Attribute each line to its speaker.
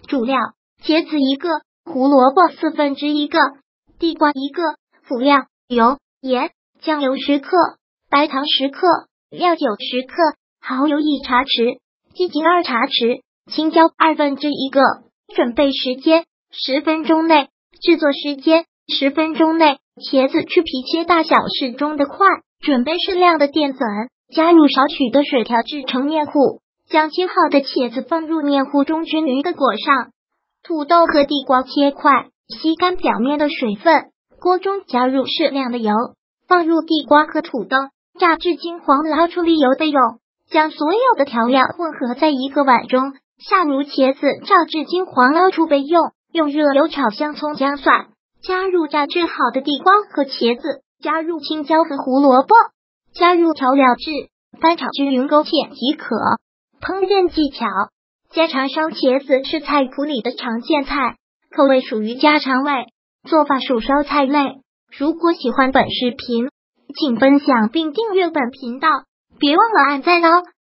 Speaker 1: 主料：茄子1个，胡萝卜1/4个，地瓜1个。辅料：油、盐、酱油10克，白糖10克，料酒10克，蚝油1茶匙，鸡精2茶匙，青椒1/2个。准备时间10分钟内，制作时间10分钟内。茄子去皮切大小适中的块，准备适量的淀粉，加入少许的水调制成面糊，将切好的茄子放入面糊中均匀的裹上。土豆和地瓜切块，吸干表面的水分。锅中加入适量的油，放入地瓜和土豆，炸至金黄，捞出沥油备用。将所有的调料混合在一个碗中，下入茄子，炸至金黄，捞出备用。用热油炒香葱姜蒜，加入炸制好的地瓜和茄子，加入青椒和胡萝卜，加入调料汁，翻炒均匀勾芡即可。烹饪技巧：家常烧茄子是菜谱里的常见菜，口味属于家常味，做法属烧菜类。如果喜欢本视频，请分享并订阅本频道，别忘了按赞哦。